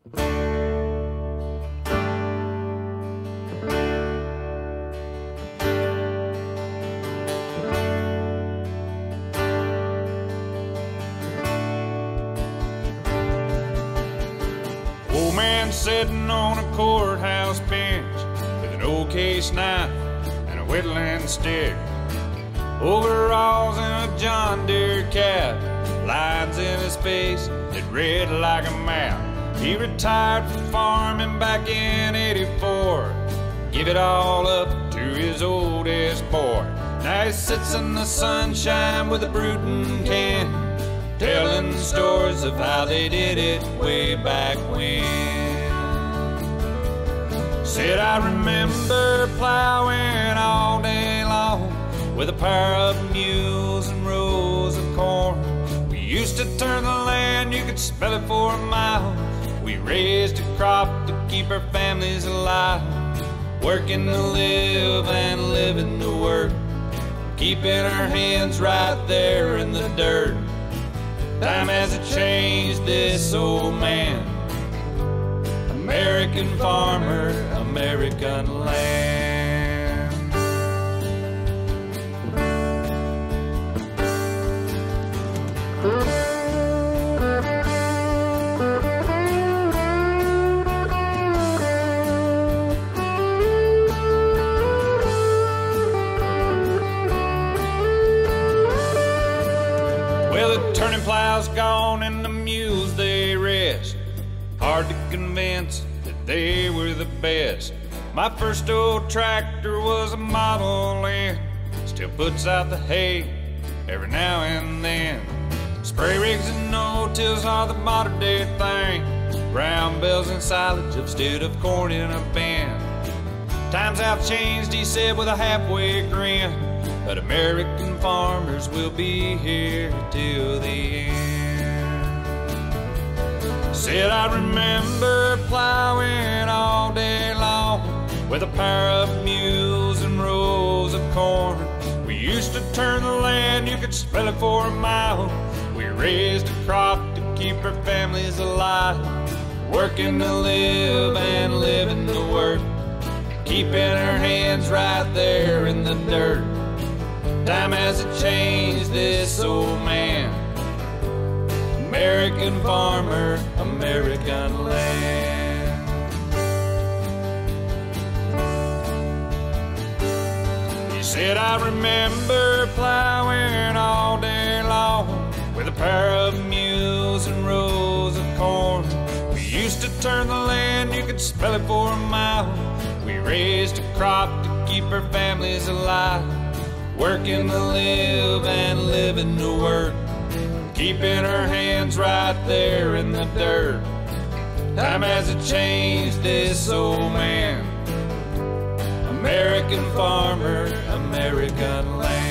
Old man sitting on a courthouse bench with an old case knife and a whittling stick. Overalls and a John Deere cap, lines in his face that read like a map. He retired from farming back in '84, give it all up to his oldest boy. Now he sits in the sunshine with a brooding can, telling stories of how they did it way back when. Said, I remember plowing all day long with a pair of mules and rows of corn. We used to turn the land, you could smell it for a mile. We raised a crop to keep our families alive, working to live and living to work, keeping our hands right there in the dirt. Time hasn't changed this old man, American farmer, American land. Well, the turning plow's gone and the mules they rest. Hard to convince that they were the best. My first old tractor was a Model N, still puts out the hay every now and then. Spray rigs and no-tills are the modern day thing, brown bales and silage instead of corn in a bin. Times have changed, he said with a halfway grin, but American farmers will be here till the end. Said, I remember plowing all day long with a pair of mules and rows of corn. We used to turn the land, you could smell it for a mile. We raised a crop to keep our families alive, working to live and living to work, keeping our hands right there in the dirt. Time hasn't changed this old man, American farmer, American land. He said, I remember plowing all day long with a pair of mules and rows of corn. We used to turn the land, you could smell it for a mile. We raised a crop to keep our families alive, working to live and living to work, keeping our hands right there in the dirt. Time hasn't changed this old man, American farmer, American land.